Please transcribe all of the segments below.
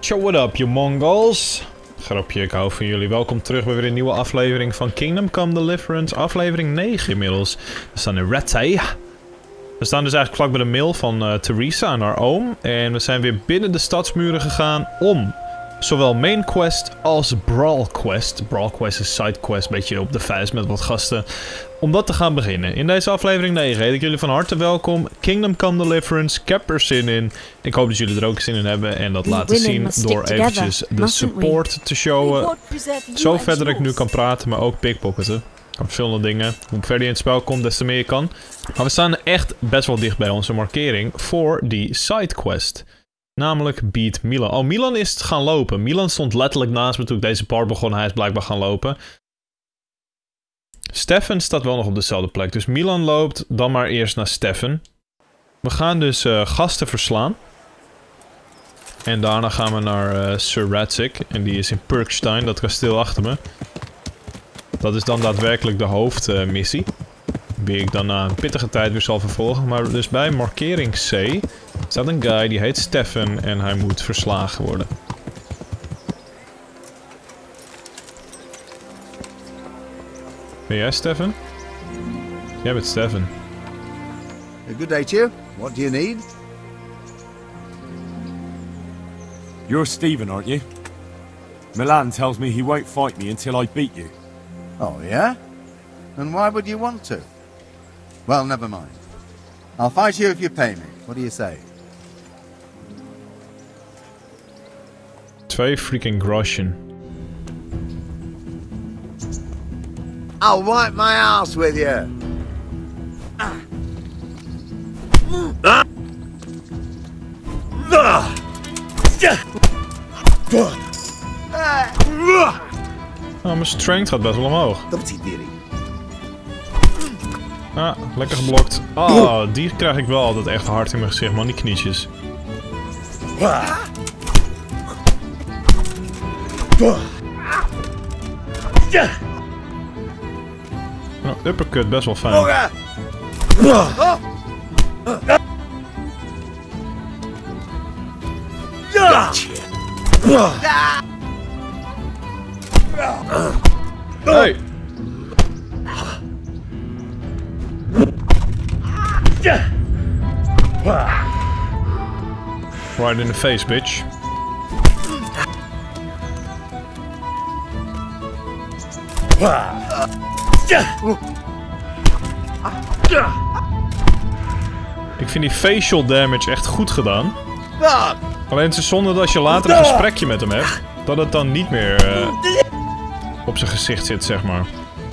Show what up, you Mongols. Grapje, ik hou van jullie. Welkom terug bij weer een nieuwe aflevering van Kingdom Come Deliverance. Aflevering 9 inmiddels. We staan in Rattay. We staan dus eigenlijk vlak bij de mail van Theresa en haar oom. En we zijn weer binnen de stadsmuren gegaan om zowel main quest als brawl quest. Brawl quest is side quest, een beetje op de vuist met wat gasten. Om dat te gaan beginnen. In deze aflevering 9 heet ik jullie van harte welkom. Kingdom Come Deliverance. Ik heb er zin in. Ik hoop dat jullie er ook zin in hebben. En dat laten zien door eventjes de support te showen. Zo verder ik nu kan praten, maar ook pickpocketen. Verschillende dingen. Hoe verder je in het spel komt, des te meer je kan. Maar we staan echt best wel dicht bij onze markering voor die sidequest. Namelijk Beat Milan. Oh, Milan is gaan lopen. Milan stond letterlijk naast me toen ik deze part begon. Hij is blijkbaar gaan lopen. Stefan staat wel nog op dezelfde plek. Dus Milan loopt dan maar eerst naar Stefan. We gaan dus gasten verslaan. En daarna gaan we naar Sir Radzig. En die is in Perkstein, dat kasteel achter me. Dat is dan daadwerkelijk de hoofdmissie. Die ik dan na een pittige tijd weer zal vervolgen. Maar dus bij markering C staat een guy die heet Stefan en hij moet verslagen worden. Ben jij Stefan? Jij bent Stefan. A good day to you. What do you need? You're Stephen, aren't you? Milan tells me he won't fight me until I beat you. Oh, yeah? And why would you want to? Well, never mind. I'll fight you if you pay me. What do you say? 2 freaking groschen. I'll wipe my ass with you. Nou, mijn strength gaat best wel omhoog. Ah, lekker geblokt. Ah, die krijg ik wel altijd echt hard in mijn gezicht, man. Die knietjes. Nou, uppercut, best wel fijn. Hey! Right in the face, bitch. Ik vind die facial damage echt goed gedaan. Alleen het is zonde dat als je later een gesprekje met hem hebt, dat het dan niet meer op zijn gezicht zit, zeg maar.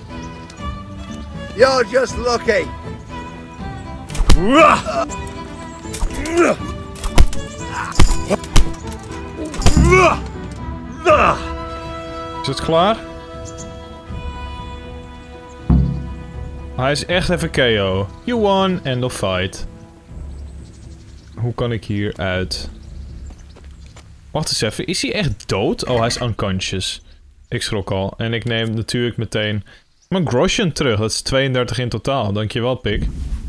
You're just lucky. Is het klaar? Hij is echt even KO. You won, end of fight. Hoe kan ik hier uit? Wacht eens even, is hij echt dood? Oh, hij is unconscious. Ik schrok al. En ik neem natuurlijk meteen mijn groschen terug. Dat is 32 in totaal. Dankjewel, pik.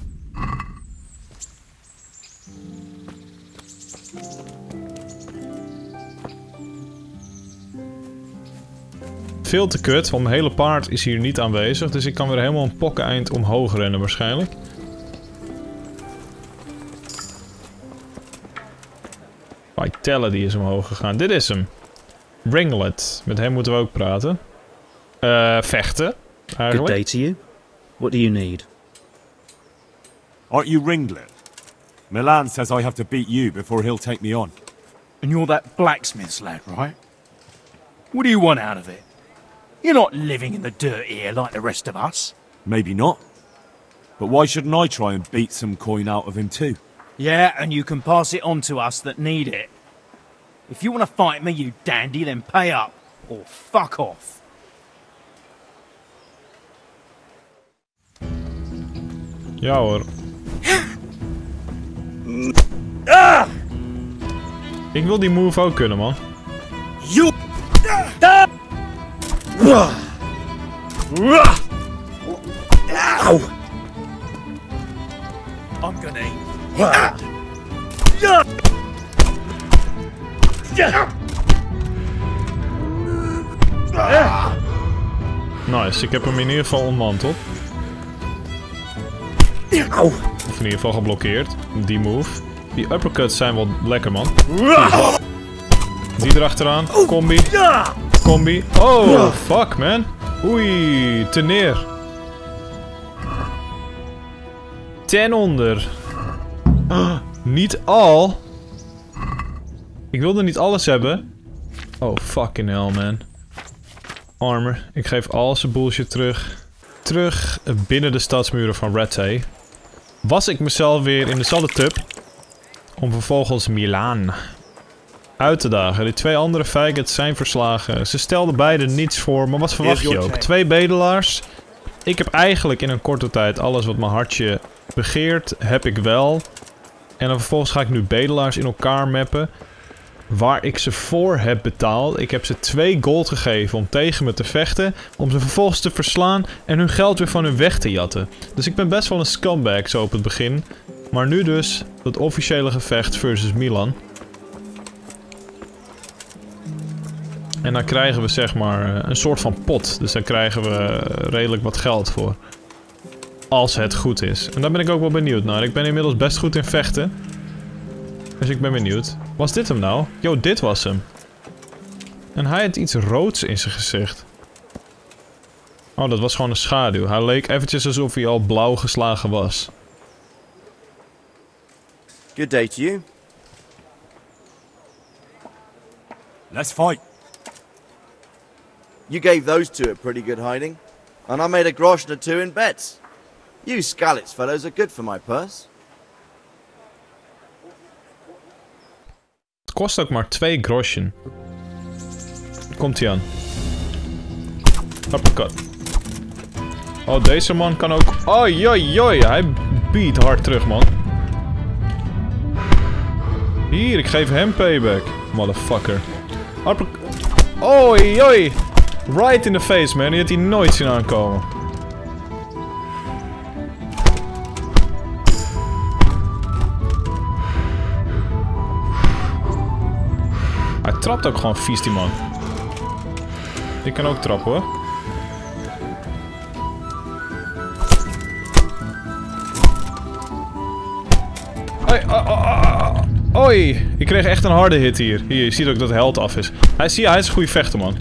Veel te kut, want mijn hele paard is hier niet aanwezig. Dus ik kan weer helemaal een pokkeneind omhoog rennen waarschijnlijk. Vitality is omhoog gegaan. Dit is hem. Ringlet. Met hem moeten we ook praten. Vechten. Eigenlijk. Good day to you. What do you need? Aren't you Ringlet? Milan says I have to beat you before he'll take me on. And you're that blacksmith's lad, right? What do you want out of it? You're not living in the dirt here like the rest of us. Maybe not. But why shouldn't I try and beat some coin out of him too? Yeah, and you can pass it on to us that need it. If you want to fight me, you dandy, then pay up. Or fuck off. Ja hoor. Ik wil die move ook kunnen, man. You. Ow. I'm gonna eat. Nice, ik heb hem in ieder geval ontmanteld. Of in ieder geval geblokkeerd. Die move. Die uppercuts zijn wel lekker, man. Die erachteraan. Combi. Combi. Oh, fuck, man. Oei, ten neer. 10 onder. Niet al. Ik wilde niet alles hebben. Oh, fucking hell, man. Armor. Ik geef al zijn bullshit terug. Terug binnen de stadsmuren van Rattay. Was ik mezelf weer in dezelfde tub. Om vervolgens Milaan uit te dagen. Die 2 andere faggots zijn verslagen. Ze stelden beide niets voor, maar wat verwacht je ook? 2 bedelaars. Ik heb eigenlijk in een korte tijd alles wat mijn hartje begeert, heb ik wel. En dan vervolgens ga ik nu bedelaars in elkaar mappen. Waar ik ze voor heb betaald. Ik heb ze 2 gold gegeven om tegen me te vechten. Om ze vervolgens te verslaan en hun geld weer van hun weg te jatten. Dus ik ben best wel een scumbag zo op het begin. Maar nu dus het officiële gevecht versus Milan. En dan krijgen we zeg maar een soort van pot. Dus daar krijgen we redelijk wat geld voor. Als het goed is. En daar ben ik ook wel benieuwd naar. Ik ben inmiddels best goed in vechten. Dus ik ben benieuwd. Was dit hem nou? Yo, dit was hem. En hij had iets roods in zijn gezicht. Oh, dat was gewoon een schaduw. Hij leek eventjes alsof hij al blauw geslagen was. Good day to you. Let's fight. You gave those 2 a pretty good hiding, and I made a groschen or 2 in bets. You Skalitz fellows are good for my purse. Het kost ook maar 2 groschen. Komt hij aan. Uppercut. Oh, deze man kan ook... Oi, oi, oi. Hij biedt hard terug, man. Hier, ik geef hem payback. Motherfucker. Uppercut. Oi, oi. Right in the face, man. Die had hij nooit zien aankomen. Hij trapt ook gewoon vies, die man. Ik kan ook trappen, hoor. Oi, ik kreeg echt een harde hit hier. Hier, je ziet ook dat de held af is. Hij is een goede vechter, man.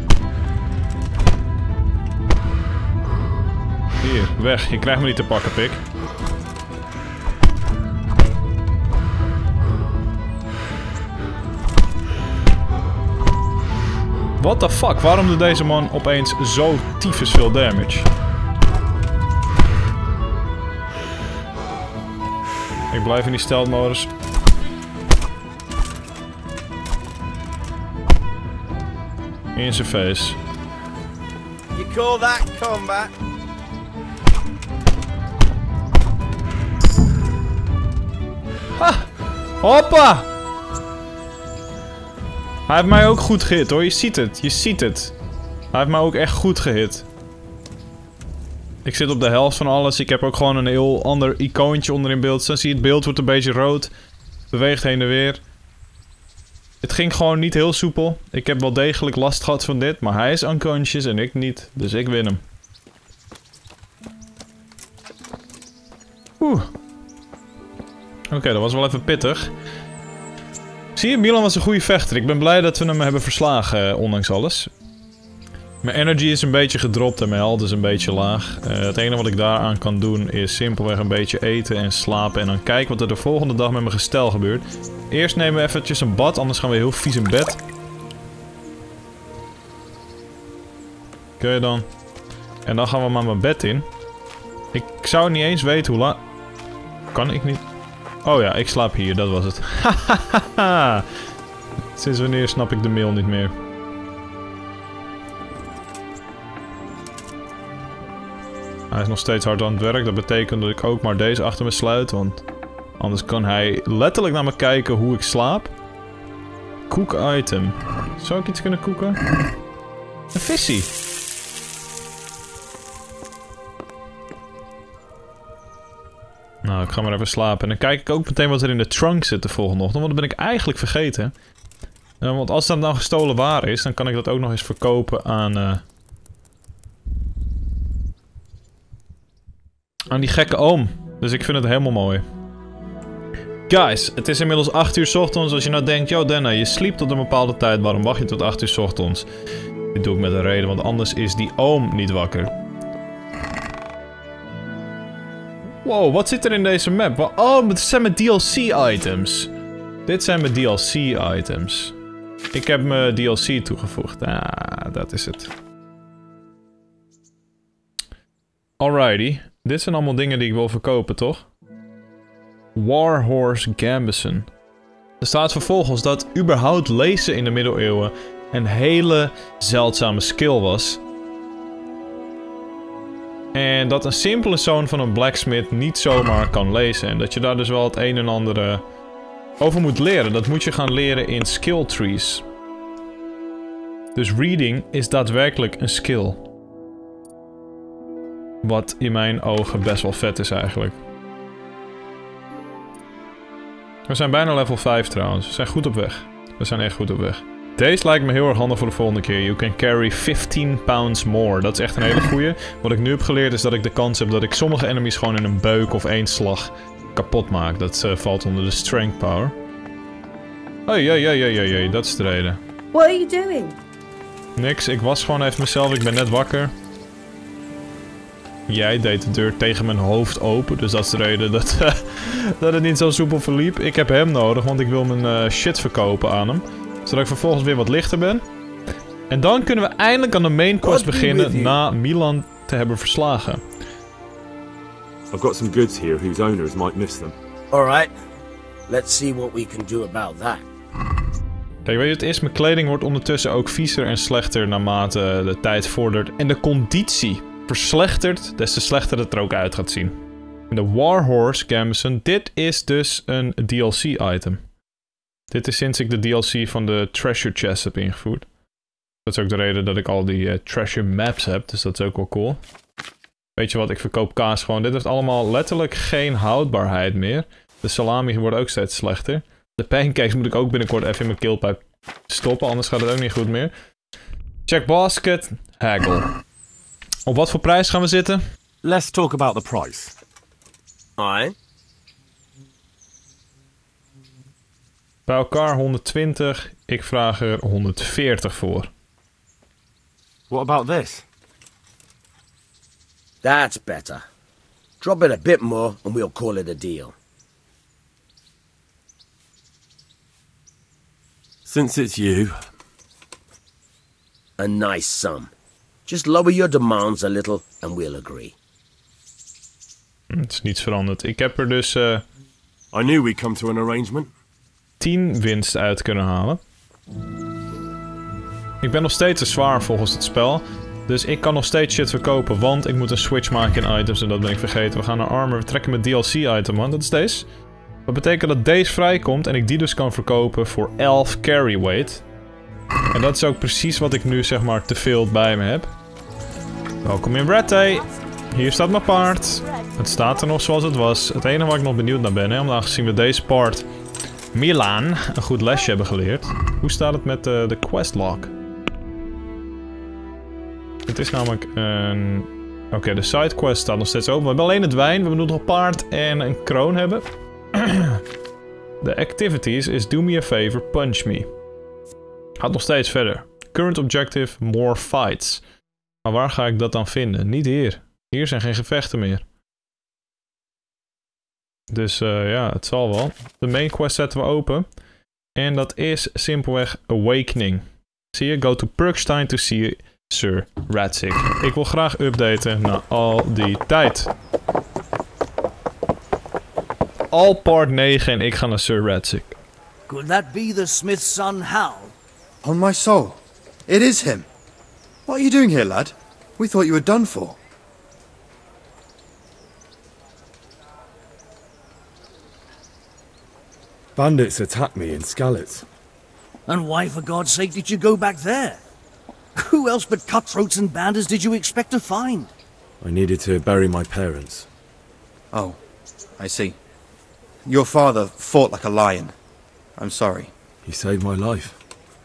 Hier, weg. Je krijgt me niet te pakken, pik. What the fuck? Waarom doet deze man opeens zo tyfus veel damage? Ik blijf in die stealth modus. In zijn face. You call that combat? Ha! Hoppa! Hij heeft mij ook goed gehit, hoor. Je ziet het. Je ziet het. Hij heeft mij ook echt goed gehit. Ik zit op de helft van alles. Ik heb ook gewoon een heel ander icoontje onder in beeld. Dan zie je het beeld wordt een beetje rood. Beweegt heen en weer. Het ging gewoon niet heel soepel. Ik heb wel degelijk last gehad van dit. Maar hij is unconscious en ik niet. Dus ik win hem. Oeh. Oké, dat was wel even pittig. Zie je, Milan was een goede vechter. Ik ben blij dat we hem hebben verslagen, ondanks alles. Mijn energy is een beetje gedropt en mijn health is een beetje laag. Het enige wat ik daaraan kan doen is simpelweg een beetje eten en slapen. En dan kijken wat er de volgende dag met mijn gestel gebeurt. Eerst nemen we eventjes een bad, anders gaan we heel vies in bed. Oké dan. En dan gaan we maar mijn bed in. Ik zou niet eens weten hoe lang... Kan ik niet... Oh ja, ik slaap hier, dat was het. Hahaha. Sinds wanneer snap ik de mail niet meer. Hij is nog steeds hard aan het werk. Dat betekent dat ik ook maar deze achter me sluit. Want anders kan hij letterlijk naar me kijken hoe ik slaap. Cook item. Zou ik iets kunnen koeken? Een visie. Nou, ik ga maar even slapen. En dan kijk ik ook meteen wat er in de trunk zit de volgende ochtend. Want dat ben ik eigenlijk vergeten. Want als dat nou gestolen waar is, dan kan ik dat ook nog eens verkopen aan die gekke oom. Dus ik vind het helemaal mooi. Guys, het is inmiddels 8 uur 's ochtends. Als je nou denkt, yo Denna, je sliept tot een bepaalde tijd. Waarom wacht je tot 8 uur 's ochtends? Dit doe ik met een reden, want anders is die oom niet wakker. Wow, wat zit er in deze map? Oh, het zijn mijn DLC-items. Dit zijn mijn DLC-items. Ik heb mijn DLC toegevoegd. Ah, dat is het. Alrighty. Dit zijn allemaal dingen die ik wil verkopen, toch? Warhorse Gambison. Er staat vervolgens dat überhaupt lezen in de middeleeuwen een hele zeldzame skill was. En dat een simpele zoon van een blacksmith niet zomaar kan lezen. En dat je daar dus wel het een en ander over moet leren. Dat moet je gaan leren in skill trees. Dus reading is daadwerkelijk een skill. Wat in mijn ogen best wel vet is eigenlijk. We zijn bijna level 5 trouwens. We zijn goed op weg. We zijn echt goed op weg. Deze lijkt me heel erg handig voor de volgende keer. You can carry 15 pounds more. Dat is echt een hele goeie. Wat ik nu heb geleerd is dat ik de kans heb dat ik sommige enemies gewoon in een beuk of één slag kapot maak. Dat valt onder de strength power. Hey, dat is de reden. What are you doing? Niks, ik was gewoon even mezelf. Ik ben net wakker. Jij deed de deur tegen mijn hoofd open, dus dat is de reden dat, dat het niet zo soepel verliep. Ik heb hem nodig, want ik wil mijn shit verkopen aan hem. Zodat ik vervolgens weer wat lichter ben. En dan kunnen we eindelijk aan de main quest beginnen na Milan te hebben verslagen. I've got some goods here whose owners might miss them. Alright, let's see what we can do about that. Kijk, weet je, het is, mijn kleding wordt ondertussen ook viezer en slechter naarmate de tijd vordert. En de conditie verslechtert, des te slechter het er ook uit gaat zien. De Warhorse Gambison, dit is dus een DLC-item. Dit is sinds ik de DLC van de Treasure Chest heb ingevoerd. Dat is ook de reden dat ik al die Treasure Maps heb, dus dat is ook wel cool. Weet je wat, ik verkoop kaas gewoon. Dit heeft allemaal letterlijk geen houdbaarheid meer. De salami wordt ook steeds slechter. De pancakes moet ik ook binnenkort even in mijn keelpijp stoppen, anders gaat het ook niet goed meer. Check basket, haggle. Op wat voor prijs gaan we zitten? Let's talk about the price. Alright. Bij elkaar 120, ik vraag er 140 voor. What about this? That's better. Drop it a bit more and we'll call it a deal. Since it's you. A nice sum. Just lower your demands a little and we'll agree. Het is niets veranderd. Ik heb er dus I knew we'd come to an arrangement. 10 winst uit kunnen halen. Ik ben nog steeds te zwaar volgens het spel. Dus ik kan nog steeds shit verkopen, want ik moet een switch maken in items en dat ben ik vergeten. We gaan naar armor, we trekken mijn DLC-item, man. Dat is deze. Dat betekent dat deze vrijkomt en ik die dus kan verkopen voor 11 carry weight. En dat is ook precies wat ik nu zeg maar te veel bij me heb. Welkom in Rattay. Hier staat mijn paard. Het staat er nog zoals het was. Het enige waar ik nog benieuwd naar ben, hè, omdat aangezien we deze part Milan een goed lesje hebben geleerd. Hoe staat het met de questlog? Het is namelijk een... Oké, de sidequest staat nog steeds open. We hebben alleen het wijn, we moeten nog een paard en een kroon hebben. De activities is do me a favor, punch me. Gaat nog steeds verder. Current objective, more fights. Maar waar ga ik dat dan vinden? Niet hier. Hier zijn geen gevechten meer. Dus ja, het zal wel. De main quest zetten we open. En dat is simpelweg Awakening. Zie je? Go to Perkstein to see Sir Radzig. Ik wil graag updaten na al die tijd. Al part 9 en ik ga naar Sir Radzig. Could that be the smith's son, Hal? On my soul, it is him. What are you doing here, lad? We thought you were done for. Bandits attacked me in Skalitz. And why, for God's sake, did you go back there? Who else but cutthroats and bandits did you expect to find? I needed to bury my parents. Oh, I see. Your father fought like a lion. I'm sorry. He saved my life.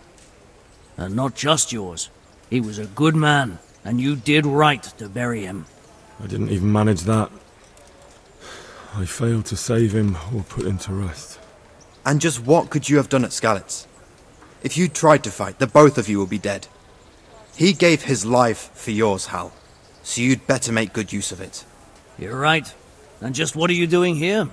And not just yours. He was a good man, and you did right to bury him. I didn't even manage that. I failed to save him or put him to rest. And just what could you have done at Skalitz? If you tried to fight, the both of you will be dead. He gave his life for yours, Hal. So you'd better make good use of it. You're right. And just what are you doing here?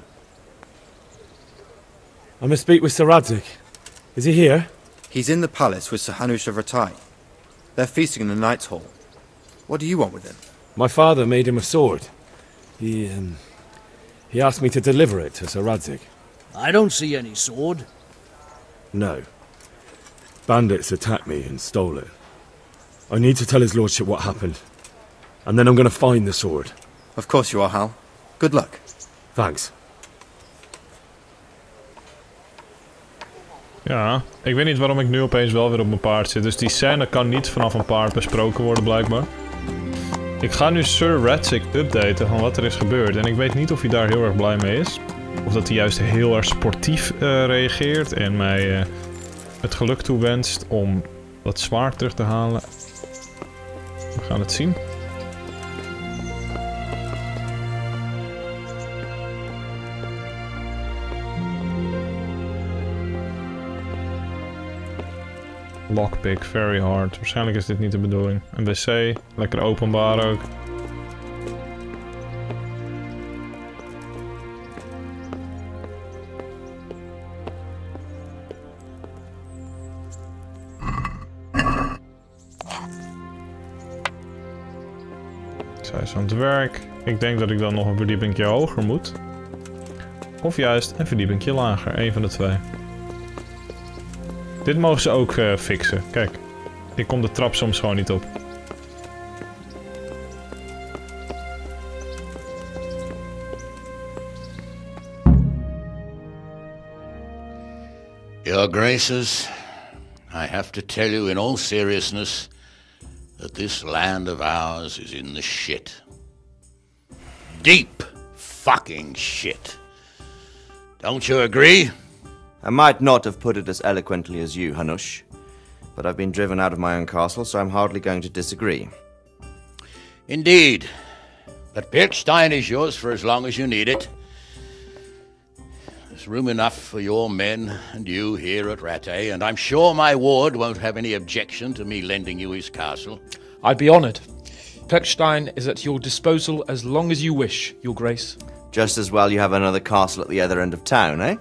I must speak with Sir Radzig. Is he here? He's in the palace with Sir Hanush of Rattay. They're feasting in the Knight's Hall. What do you want with him? My father made him a sword. He asked me to deliver it to Sir Radzig. I don't see any sword. No. Bandits attacked me and stole it. I need to tell his lordship what happened. And then I'm going to find the sword. Of course you are, Hal. Good luck. Thanks. Ja, ik weet niet waarom ik nu opeens wel weer op mijn paard zit. Dus die scène kan niet vanaf een paard besproken worden, blijkbaar. Ik ga nu Sir Radzig updaten van wat er is gebeurd. En ik weet niet of hij daar heel erg blij mee is. Of dat hij juist heel erg sportief reageert. En mij het geluk toewenst om dat zwaard terug te halen. We gaan het zien. Lockpick, very hard. Waarschijnlijk is dit niet de bedoeling. Een wc, lekker openbaar ook. Zij is aan het werk. Ik denk dat ik dan nog een verdiepingje hoger moet. Of juist een verdiepingje lager. Eén van de twee. Dit mogen ze ook fixen. Kijk, ik kom de trap soms gewoon niet op. Your Graces, I have to tell you in all seriousness that this land of ours is in the shit. Deep fucking shit. Don't you agree? I might not have put it as eloquently as you, Hanush, but I've been driven out of my own castle, so I'm hardly going to disagree. Indeed. But Pirkstein is yours for as long as you need it. There's room enough for your men and you here at Rattay, and I'm sure my ward won't have any objection to me lending you his castle. I'd be honoured. Pirkstein is at your disposal as long as you wish, Your Grace. Just as well you have another castle at the other end of town, eh?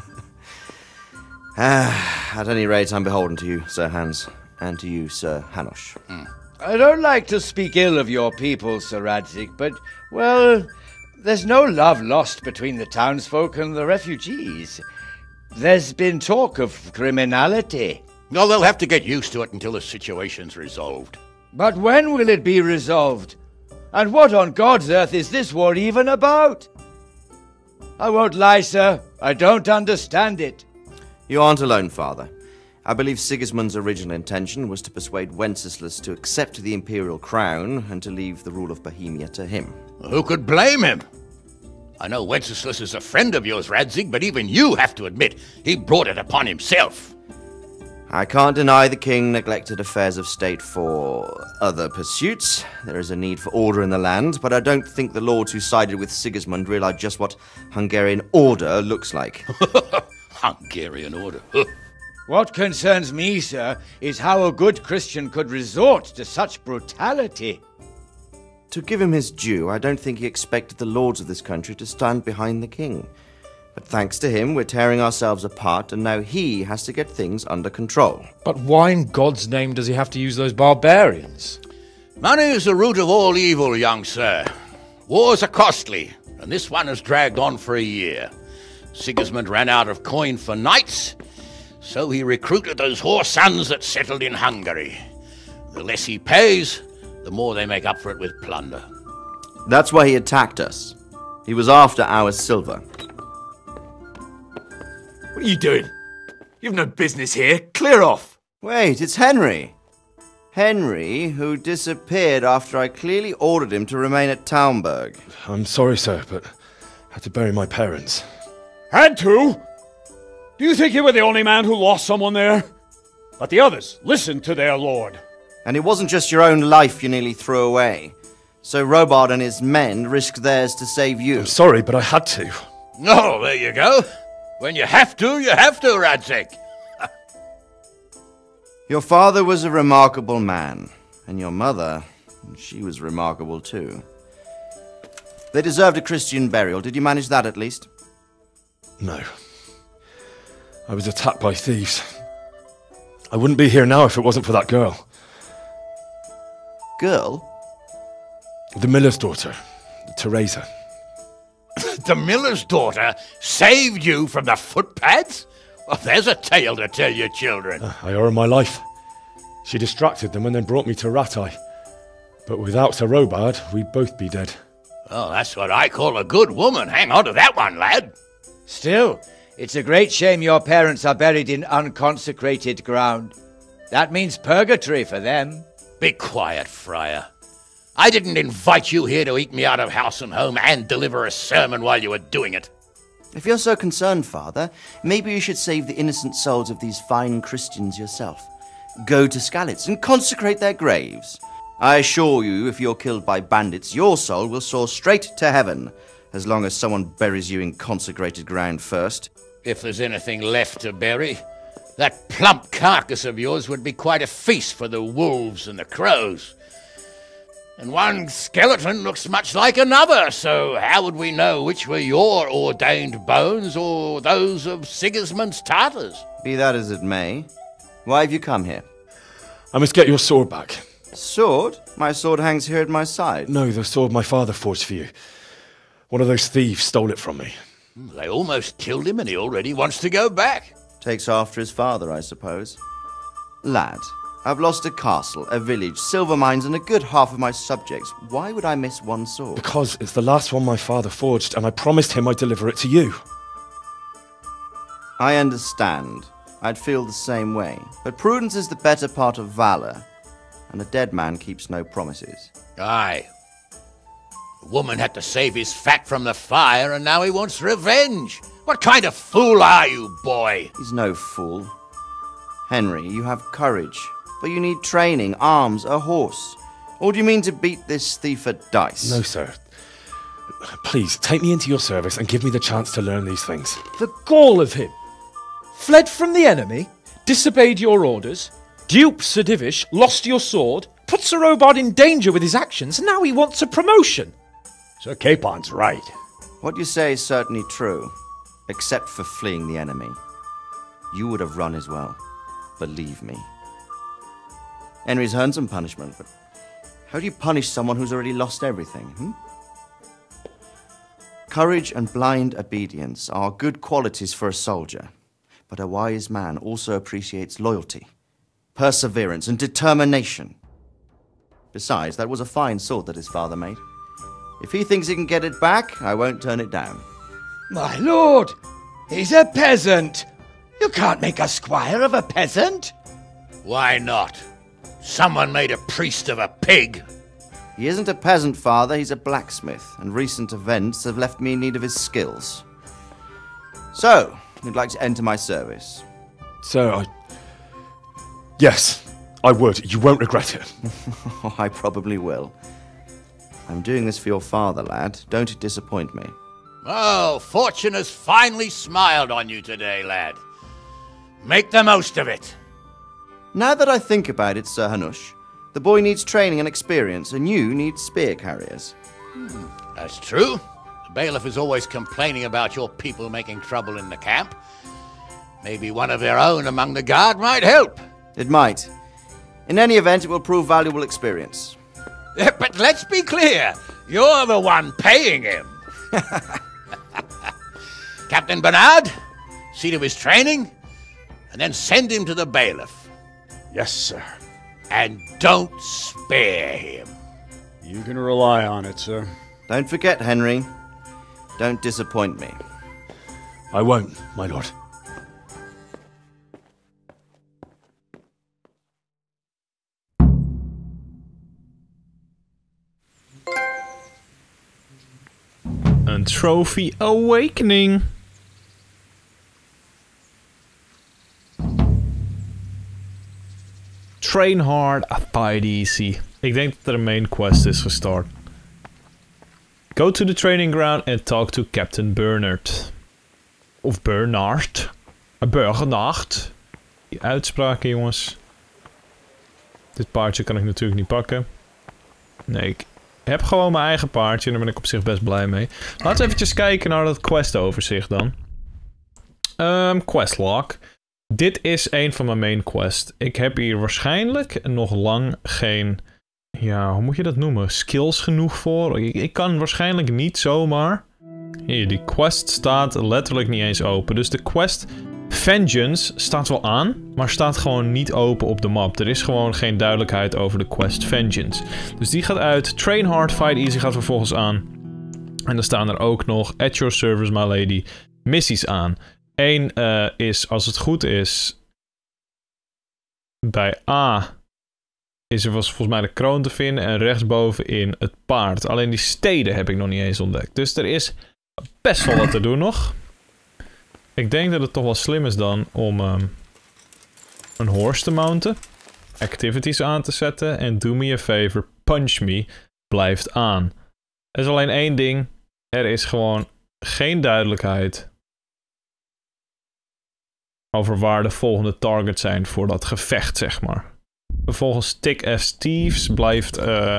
At any rate, I'm beholden to you, Sir Hans, and to you, Sir Hanush. I don't like to speak ill of your people, Sir Radzig, but, well, there's no love lost between the townsfolk and the refugees. There's been talk of criminality. No, they'll have to get used to it until the situation's resolved. But when will it be resolved? And what on God's earth is this war even about? I won't lie, sir, I don't understand it. You aren't alone, Father. I believe Sigismund's original intention was to persuade Wenceslas to accept the imperial crown and to leave the rule of Bohemia to him. Who could blame him? I know Wenceslas is a friend of yours, Radzig, but even you have to admit he brought it upon himself. I can't deny the king neglected affairs of state for other pursuits. There is a need for order in the land, but I don't think the lords who sided with Sigismund realized just what Hungarian order looks like. Hungarian order. What concerns me, sir, is how a good Christian could resort to such brutality. To give him his due, I don't think he expected the lords of this country to stand behind the king. But thanks to him, we're tearing ourselves apart, and now he has to get things under control. But why in God's name does he have to use those barbarians? Money is the root of all evil, young sir. Wars are costly, and this one has dragged on for a year. Sigismund ran out of coin for knights, so he recruited those whore sons that settled in Hungary. The less he pays, the more they make up for it with plunder. That's why he attacked us. He was after our silver. What are you doing? You've no business here. Clear off. Wait, it's Henry. Henry, who disappeared after I clearly ordered him to remain at Taumberg. I'm sorry, sir, but I had to bury my parents. Had to? Do you think you were the only man who lost someone there? But the others listened to their lord. And it wasn't just your own life you nearly threw away. So Robard and his men risked theirs to save you. I'm sorry, but I had to. Oh, there you go. When you have to, Radzig. Your father was a remarkable man. And your mother, she was remarkable too. They deserved a Christian burial. Did you manage that at least? No. I was attacked by thieves. I wouldn't be here now if it wasn't for that girl. Girl? The miller's daughter, Teresa. The miller's daughter saved you from the footpads? Well, there's a tale to tell your children. I owe her my life. She distracted them and then brought me to Rattay. But without Sir Robard, we'd both be dead. Oh, that's what I call a good woman. Hang on to that one, lad. Still, it's a great shame your parents are buried in unconsecrated ground. That means purgatory for them. Be quiet, Friar. I didn't invite you here to eat me out of house and home and deliver a sermon while you were doing it. If you're so concerned, Father, maybe you should save the innocent souls of these fine Christians yourself. Go to Skalitz and consecrate their graves. I assure you, if you're killed by bandits, your soul will soar straight to heaven, as long as someone buries you in consecrated ground first. If there's anything left to bury, that plump carcass of yours would be quite a feast for the wolves and the crows. And one skeleton looks much like another, so how would we know which were your ordained bones or those of Sigismund's Tartars? Be that as it may, why have you come here? I must get your sword back. Sword? My sword hangs here at my side. No, the sword my father forged for you. One of those thieves stole it from me. They almost killed him and he already wants to go back. Takes after his father, I suppose. Lad, I've lost a castle, a village, silver mines, and a good half of my subjects. Why would I miss one sword? Because it's the last one my father forged, and I promised him I'd deliver it to you. I understand. I'd feel the same way. But prudence is the better part of valor, and a dead man keeps no promises. Aye. The woman had to save his fat from the fire, and now he wants revenge. What kind of fool are you, boy? He's no fool. Henry, you have courage, but you need training, arms, a horse. Or do you mean to beat this thief at dice? No, sir. Please, take me into your service and give me the chance to learn these things. The gall of him! Fled from the enemy, disobeyed your orders, duped Sir Divish, lost your sword, put Sir Robard in danger with his actions, and now he wants a promotion. Sir Capon's right. What you say is certainly true, except for fleeing the enemy. You would have run as well, believe me. Henry's earned some punishment, but how do you punish someone who's already lost everything, Courage and blind obedience are good qualities for a soldier, but a wise man also appreciates loyalty, perseverance, and determination. Besides, that was a fine sword that his father made. If he thinks he can get it back, I won't turn it down. My lord, he's a peasant. You can't make a squire of a peasant. Why not? Someone made a priest of a pig. He isn't a peasant, father, he's a blacksmith, and recent events have left me in need of his skills. So, you'd like to enter my service? Sir, Yes, I would. You won't regret it. I probably will. I'm doing this for your father, lad. Don't disappoint me. Oh, fortune has finally smiled on you today, lad. Make the most of it. Now that I think about it, Sir Hanush, the boy needs training and experience, and you need spear carriers. That's true. The bailiff is always complaining about your people making trouble in the camp. Maybe one of their own among the guard might help. It might. In any event, it will prove valuable experience. But let's be clear. You're the one paying him. Captain Bernard, see to his training, and then send him to the bailiff. Yes, sir. And don't spare him. You can rely on it, sir. Don't forget, Henry. Don't disappoint me. I won't, my lord. Een Trophy Awakening. Train hard, fight easy. Ik denk dat er een main quest is gestart. Go to the training ground and talk to Captain Bernard. Of Bernard. Bernard. Die uitspraken, jongens. Dit paardje kan ik natuurlijk niet pakken. Nee, ik heb gewoon mijn eigen paardje en daar ben ik op zich best blij mee. Laten we eventjes kijken naar dat quest-overzicht dan. Questlog. Dit is een van mijn main quests. Ik heb hier waarschijnlijk nog lang geen... Ja, hoe moet je dat noemen? Skills genoeg voor. Ik kan waarschijnlijk niet zomaar... Hier, die quest staat letterlijk niet eens open. Dus de quest Vengeance staat wel aan, maar staat gewoon niet open op de map. Er is gewoon geen duidelijkheid over de quest Vengeance. Dus die gaat uit. Train hard, fight easy gaat vervolgens aan. En dan staan er ook nog at your service, my lady, missies aan. Eén is, als het goed is, bij A is er volgens mij de kroon te vinden en rechtsbovenin het paard. Alleen die steden heb ik nog niet eens ontdekt. Dus er is best wel wat te doen nog. Ik denk dat het toch wel slim is dan om een horse te mounten. Activities aan te zetten. En do me a favor, punch me blijft aan. Er is alleen één ding. Er is gewoon geen duidelijkheid over waar de volgende targets zijn voor dat gevecht, zeg maar. Vervolgens Thick as Thieves blijft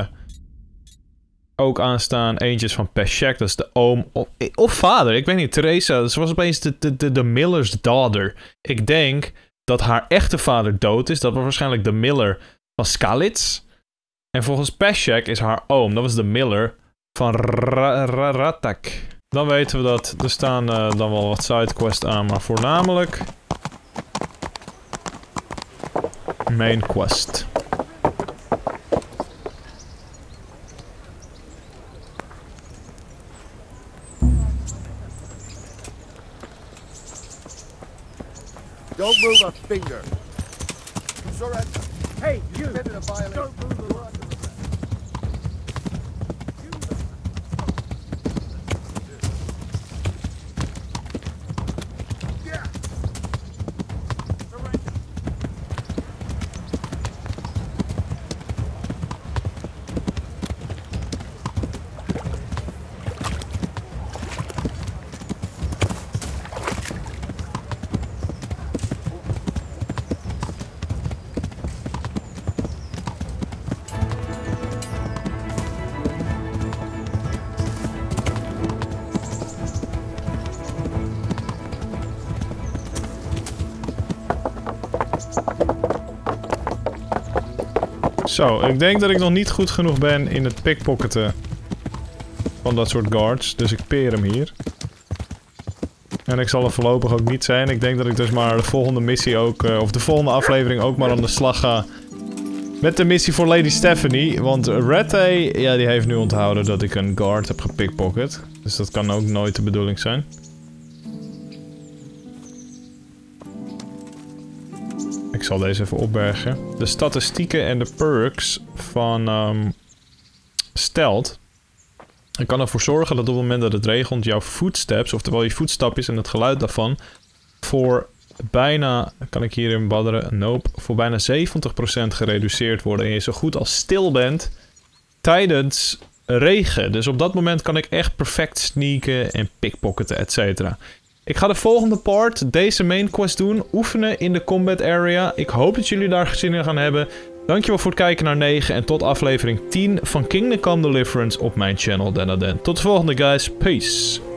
ook aanstaan. Eentjes van Peshek, dat is de oom of vader, ik weet niet, Theresa, ze was opeens de Miller's daughter. Ik denk dat haar echte vader dood is, dat was waarschijnlijk de Miller van Skalitz. En volgens Peshek is haar oom, dat was de Miller van Ratak. Dan weten we dat, er staan dan wel wat sidequests aan, maar voornamelijk main quest. Don't move a finger. Surrender. Hey, you! Committed a violation. Don't move the law. Zo, ik denk dat ik nog niet goed genoeg ben in het pickpocketen van dat soort guards. Dus ik peer hem hier. En ik zal er voorlopig ook niet zijn. Ik denk dat ik dus maar de volgende missie ook, of de volgende aflevering ook maar aan de slag ga met de missie voor Lady Stephanie. Want Rattay, ja, die heeft nu onthouden dat ik een guard heb gepickpocket. Dus dat kan ook nooit de bedoeling zijn. Ik zal deze even opbergen. De statistieken en de perks van Stealth. Ik kan ervoor zorgen dat op het moment dat het regent jouw footsteps, oftewel je voetstapjes en het geluid daarvan, voor bijna, kan ik hierin badderen, nope, voor bijna 70% gereduceerd worden. En je zo goed als stil bent tijdens regen. Dus op dat moment kan ik echt perfect sneaken en pickpocketen, etc. Ik ga de volgende part, deze main quest doen, oefenen in de combat area. Ik hoop dat jullie daar zin in gaan hebben. Dankjewel voor het kijken naar 9 en tot aflevering 10 van Kingdom Come Deliverance op mijn channel Danadan. Tot de volgende guys, peace!